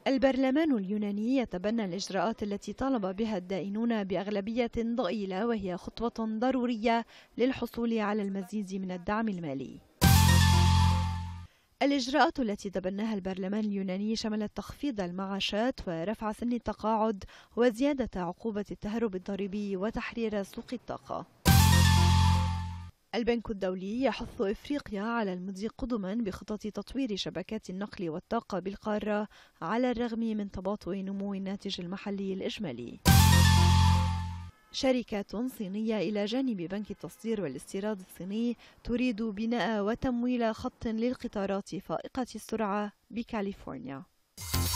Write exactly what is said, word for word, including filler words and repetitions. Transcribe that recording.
البرلمان اليوناني يتبنى الإجراءات التي طالب بها الدائنون بأغلبية ضئيلة، وهي خطوة ضرورية للحصول على المزيد من الدعم المالي. الإجراءات التي تبناها البرلمان اليوناني شملت تخفيض المعاشات ورفع سن التقاعد وزيادة عقوبة التهرب الضريبي وتحرير سوق الطاقة. البنك الدولي يحث إفريقيا على المضي قدما بخطط تطوير شبكات النقل والطاقة بالقارة على الرغم من تباطؤ نمو الناتج المحلي الإجمالي. شركات صينية إلى جانب بنك التصدير والاستيراد الصيني تريد بناء وتمويل خط للقطارات فائقة السرعة بكاليفورنيا.